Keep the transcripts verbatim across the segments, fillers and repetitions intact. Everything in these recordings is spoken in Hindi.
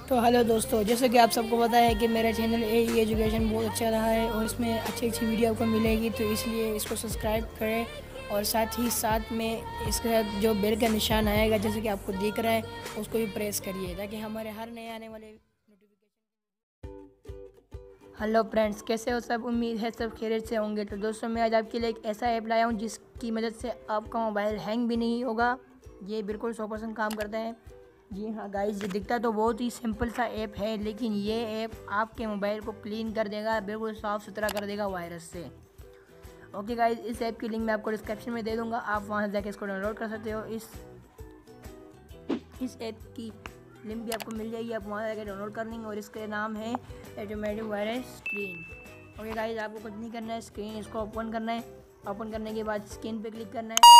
तो हेलो दोस्तों, जैसे कि आप सबको पता है कि मेरा चैनल ए ई एजुकेशन बहुत अच्छा रहा है और इसमें अच्छी अच्छी वीडियो आपको मिलेगी, तो इसलिए इसको सब्सक्राइब करें और साथ ही साथ में इसके साथ जो बेल का निशान आएगा जैसे कि आपको दिख रहा है उसको भी प्रेस करिए ताकि हमारे हर नए आने वाले नोटिफिकेशन। हेलो फ्रेंड्स, कैसे हो सब? उम्मीद है सब खैरियत से होंगे। तो दोस्तों, मैं आज आपके लिए एक ऐसा ऐप लाया हूँ जिसकी मदद से आपका मोबाइल हैंग भी नहीं होगा। ये बिल्कुल सौ परसेंट काम करता है। जी हाँ गाइस, ये दिखता तो बहुत ही सिंपल सा ऐप है, लेकिन ये ऐप आपके मोबाइल को क्लीन कर देगा, बिल्कुल साफ़ सुथरा कर देगा वायरस से। ओके गाइस, इस ऐप की लिंक मैं आपको डिस्क्रिप्शन में दे दूँगा, आप वहाँ से जाकर इसको डाउनलोड कर सकते हो। इस इस ऐप की लिंक भी आपको मिल जाएगी, आप वहाँ जाकर डाउनलोड कर लेंगे और इसका नाम है automatic virus screen. Okay guys, आपको कुछ नहीं करना है, स्क्रीन इसको ओपन करना है। ओपन करने के बाद स्क्रीन पे क्लिक करना है।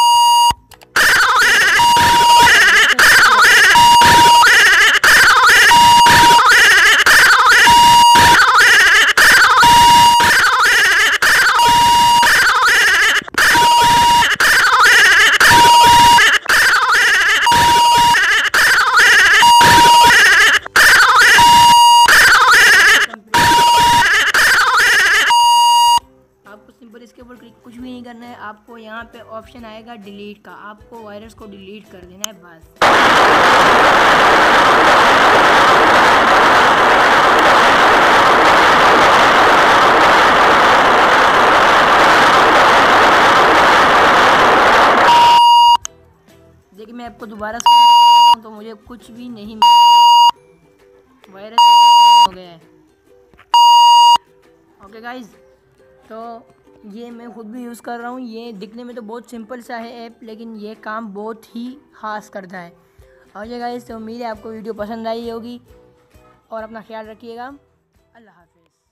आपको सिंपल इसके ऊपर क्लिक कुछ भी नहीं करना है। आपको यहाँ पे ऑप्शन आएगा डिलीट का, आपको वायरस को डिलीट कर देना है बस। देखिए, मैं आपको दोबारा तो मुझे कुछ भी नहीं मिला, वायरस हो गया है। ओके गाइज, तो ये मैं खुद भी यूज़ कर रहा हूँ। ये दिखने में तो बहुत सिंपल सा है ऐप, लेकिन ये काम बहुत ही खास करता है। और ये गाइस, तो उम्मीद है आपको वीडियो पसंद आई होगी और अपना ख्याल रखिएगा। अल्लाह हाफिज़।